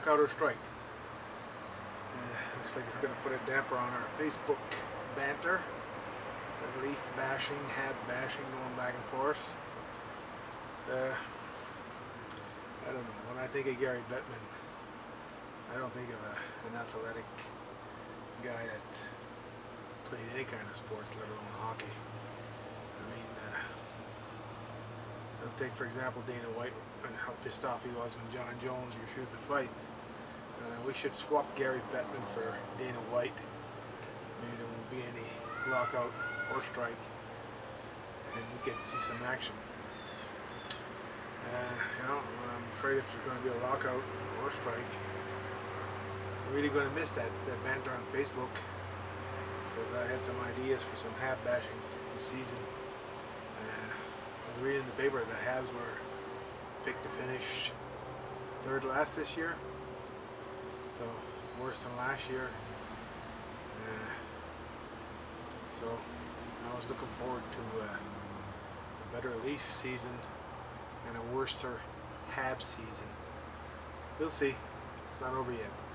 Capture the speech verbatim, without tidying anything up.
walkout or strike. Uh, looks like it's going to put a damper on our Facebook banter. The leaf bashing, hat bashing, going back and forth. Uh, I don't know. When I think of Gary Bettman, I don't think of a, an athletic guy that played any kind of sport, let alone hockey. I mean, uh, I'll take for example Dana White and how pissed off he was when John Jones refused to fight. Uh, we should swap Gary Bettman for Dana White. Maybe there won't be any lockout or strike, and we get to see some action. Uh, you know, I'm afraid if there's going to be a lockout or strike, I'm really going to miss that, that banter on Facebook, because I had some ideas for some half bashing this season. Uh, I was reading in the paper that Habs were picked to finish third last this year, so worse than last year. Uh, so I was looking forward to uh, a better Leaf season and a worser Habs season. We'll see. It's not over yet.